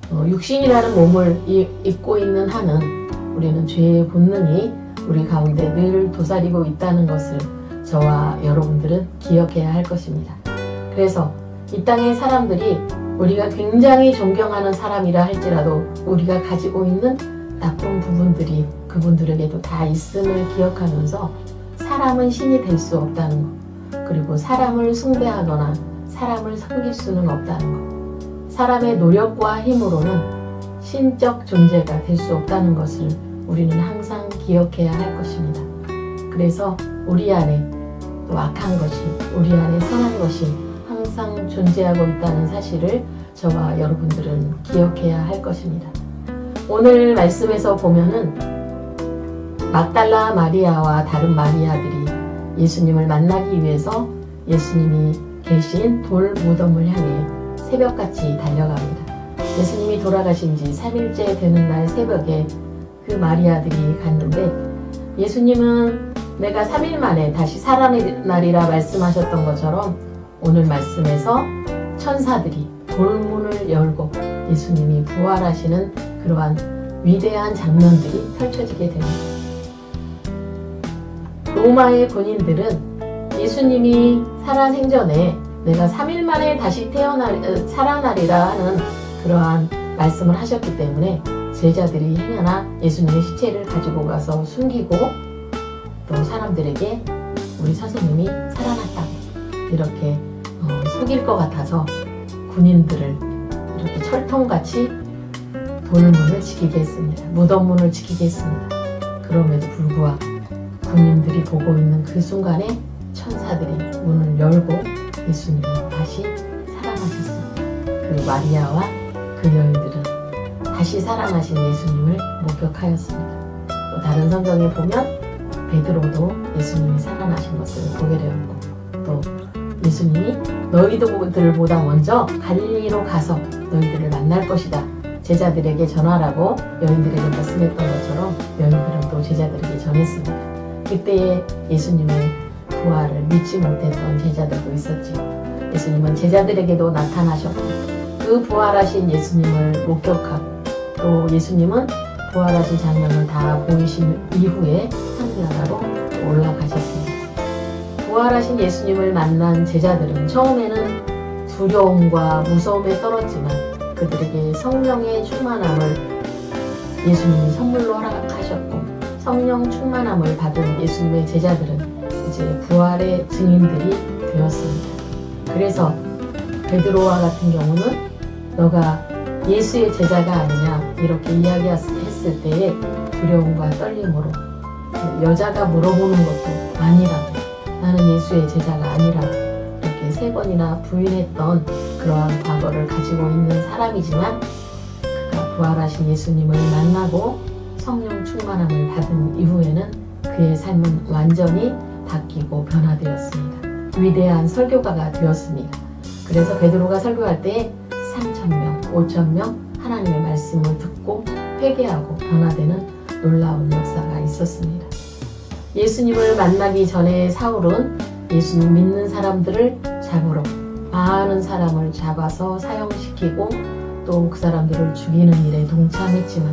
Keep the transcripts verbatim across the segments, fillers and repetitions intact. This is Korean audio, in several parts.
어, 육신이라는 몸을 이, 입고 있는 한은 우리는 죄의 본능이 우리 가운데 늘 도사리고 있다는 것을 저와 여러분들은 기억해야 할 것입니다. 그래서 이 땅의 사람들이 우리가 굉장히 존경하는 사람이라 할지라도 우리가 가지고 있는 나쁜 부분들이 그분들에게도 다 있음을 기억하면서 사람은 신이 될 수 없다는 것, 그리고 사람을 숭배하거나 사람을 섬길 수는 없다는 것, 사람의 노력과 힘으로는 신적 존재가 될 수 없다는 것을 우리는 항상 기억해야 할 것입니다. 그래서 우리 안에 또 악한 것이, 우리 안에 선한 것이 항상 존재하고 있다는 사실을 저와 여러분들은 기억해야 할 것입니다. 오늘 말씀에서 보면은 막달라 마리아와 다른 마리아들이 예수님을 만나기 위해서 예수님이 계신 돌 무덤을 향해 새벽같이 달려갑니다. 예수님이 돌아가신 지 삼 일째 되는 날 새벽에 그 마리아들이 갔는데, 예수님은 내가 삼 일 만에 다시 살아나리라 말씀하셨던 것처럼 오늘 말씀에서 천사들이 돌문을 열고 예수님이 부활하시는 그러한 위대한 장면들이 펼쳐지게 됩니다. 로마의 군인들은 예수님이 살아생전에 내가 삼 일 만에 다시 태어나, 살아나리라 하는 그러한 말씀을 하셨기 때문에 제자들이 행여나 예수님의 시체를 가지고 가서 숨기고 또 사람들에게 우리 선생님이 살아났다고 이렇게 어, 속일 것 같아서 군인들을 이렇게 철통같이 돌문을 지키게 했습니다. 무덤문을 지키게 했습니다. 그럼에도 불구하고 군인들이 보고 있는 그 순간에 천사들이 문을 열고 예수님이 다시 살아나셨습니다. 그 마리아와 그 여인들은 다시 살아나신 예수님을 목격하였습니다. 또 다른 성경에 보면 베드로도 예수님이 살아나신 것을 보게 되었고, 또 예수님이 너희들보다 먼저 갈릴리로 가서 너희들을 만날 것이다, 제자들에게 전하라고 여인들에게 말씀했던 것처럼 여인들은 또 제자들에게 전했습니다. 그때에 예수님의 부활을 믿지 못했던 제자들도 있었지요. 예수님은 제자들에게도 나타나셨고 그 부활하신 예수님을 목격하고 또 예수님은 부활하신 장면을 다 보이신 이후에 하늘나라로 올라가셨습니다. 부활하신 예수님을 만난 제자들은 처음에는 두려움과 무서움에 떨었지만 그들에게 성령의 충만함을 예수님이 선물로 허락하셨고 성령 충만함을 받은 예수님의 제자들은 이제 부활의 증인들이 되었습니다. 그래서 베드로와 같은 경우는 너가 예수의 제자가 아니냐 이렇게 이야기했을 때에 두려움과 떨림으로 여자가 물어보는 것도 아니라고, 나는 예수의 제자가 아니라고 이렇게 세 번이나 부인했던 그러한 과거를 가지고 있는 사람이지만 그가 부활하신 예수님을 만나고 성령 충만함을 받은 이후에는 그의 삶은 완전히 바뀌고 변화되었습니다. 위대한 설교가가 되었습니다. 그래서 베드로가 설교할 때 삼천 명, 오천 명 하나님의 말씀을 듣고 회개하고 변화되는 놀라운 역사가 있었습니다. 예수님을 만나기 전에 사울은 예수님 믿는 사람들을 잡으러 많은 사람을 잡아서 사형시키고 또 그 사람들을 죽이는 일에 동참했지만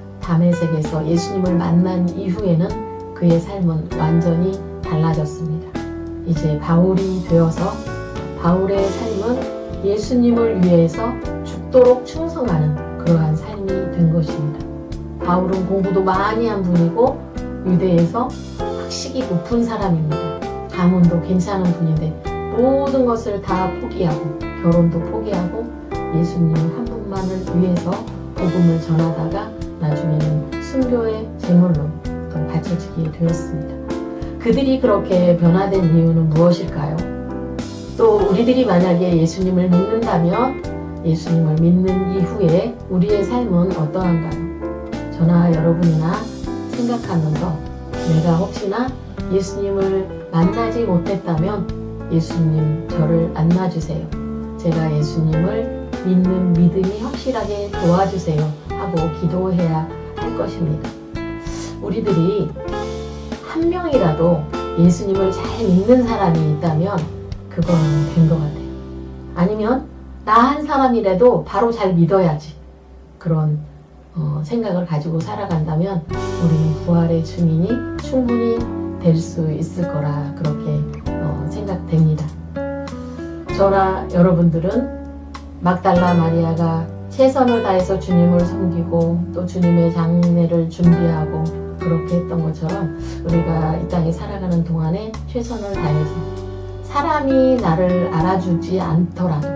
다메섹에서 예수님을 만난 이후에는 그의 삶은 완전히 달라졌습니다. 이제 바울이 되어서 바울의 삶은 예수님을 위해서 죽도록 충성하는 그러한 삶이 된 것입니다. 바울은 공부도 많이 한 분이고 유대에서 학식이 높은 사람입니다. 가문도 괜찮은 분인데 모든 것을 다 포기하고 결혼도 포기하고 예수님 한 분만을 위해서 복음을 전하다가 나중에는 순교의 제물로 또 바쳐지게 되었습니다. 그들이 그렇게 변화된 이유는 무엇일까요? 또 우리들이 만약에 예수님을 믿는다면 예수님을 믿는 이후에 우리의 삶은 어떠한가요? 저나 여러분이나 생각하면서 내가 혹시나 예수님을 만나지 못했다면 예수님 저를 만나주세요. 제가 예수님을 믿는 믿음이 확실하게 도와주세요 하고 기도해야 할 것입니다. 우리들이 한 명이라도 예수님을 잘 믿는 사람이 있다면 그거는 된 것 같아요. 아니면 나 한 사람이라도 바로 잘 믿어야지. 그런 어, 생각을 가지고 살아간다면 우리는 부활의 증인이 충분히 될 수 있을 거라 그렇게 어, 생각됩니다. 저나 여러분들은 막달라 마리아가 최선을 다해서 주님을 섬기고 또 주님의 장례를 준비하고 그렇게 했던 것처럼 우리가 이 땅에 살아가는 동안에 최선을 다해서 사람이 나를 알아주지 않더라도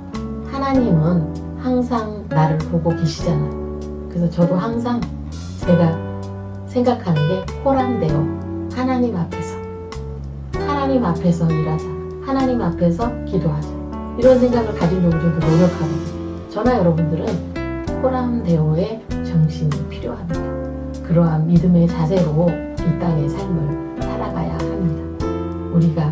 하나님은 항상 나를 보고 계시잖아요. 그래서 저도 항상 제가 생각하는 게 호랑되어 하나님 앞에서 하나님 앞에서 일하자, 하나님 앞에서 기도하자, 이런 생각을 가지려고 저도 노력하거든요. 저나 여러분들은 호람데오의 정신이 필요합니다. 그러한 믿음의 자세로 이 땅의 삶을 살아가야 합니다. 우리가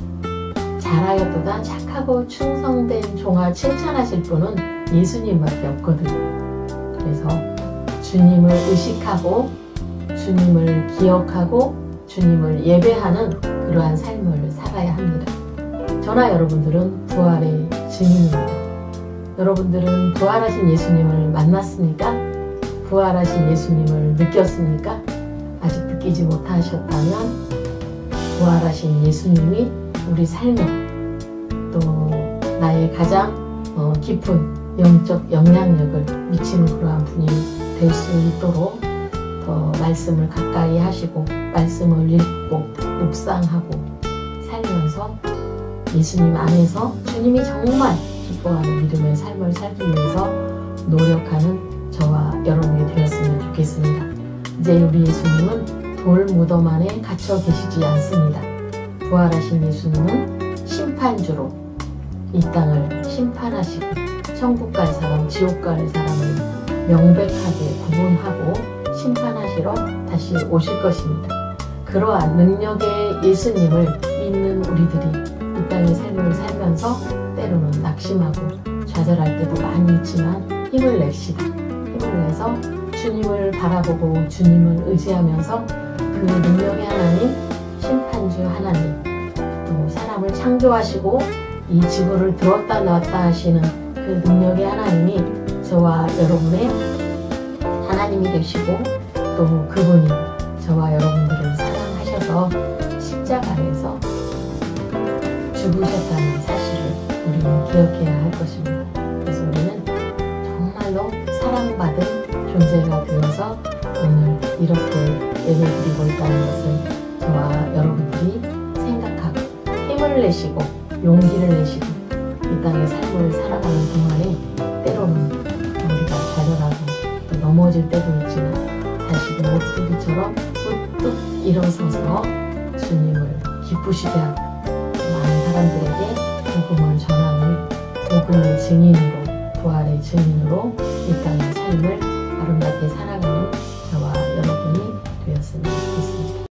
잘하였도다 착하고 충성된 종아 칭찬하실 분은 예수님밖에 없거든요. 그래서 주님을 의식하고 주님을 기억하고 주님을 예배하는 그러한 삶을 살아야 합니다. 저나 여러분들은 부활의 증인입니다. 여러분들은 부활하신 예수님을 만났습니까? 부활하신 예수님을 느꼈습니까? 아직 느끼지 못하셨다면 부활하신 예수님이 우리 삶에 또 나의 가장 어, 깊은 영적 영향력을 미치는 그러한 분이 될 수 있도록 더 말씀을 가까이 하시고 말씀을 읽고 묵상하고 살면서 예수님 안에서 주님이 정말 기뻐하는 믿음의 삶을 살기 위해서 노력하는 저와 여러분이 되었으면 좋겠습니다. 이제 우리 예수님은 돌 무덤 안에 갇혀 계시지 않습니다. 부활하신 예수님은 심판주로 이 땅을 심판하시고 천국 갈 사람, 지옥 갈 사람을 명백하게 구분하고 심판하시러 다시 오실 것입니다. 그러한 능력의 예수님을 믿는 우리들이 이 땅의 삶을 살면서 때로는 낙심하고 좌절할 때도 많이 있지만 힘을 냅시다. 힘을 내서 주님을 바라보고 주님을 의지하면서 그 능력의 하나님, 심판주 하나님, 또 사람을 창조하시고 이 지구를 들었다 놨다 하시는 그 능력의 하나님이 저와 여러분의 하나님이 되시고 또 그분이 저와 여러분들을 사랑하셔서 십자가에서 죽으셨다는 사실을 우리는 기억해야 할 것입니다. 그래서 우리는 정말로 사랑받은 존재가 되어서 오늘 이렇게 예배드리고 있다는 것을 저와 여러분들이 생각하고 힘을 내시고 용기를 내시고 이 땅의 삶을 살아가는 동안에 때로는 우리가 좌절하고 또 넘어질 때도 있지만 다시 그 모뚜기처럼 우뚝 일어서서 주님을 기쁘시게 하고 많은 사람들에게 복음을 전하는 복음의 증인으로 부활의 증인으로 이 땅의 삶을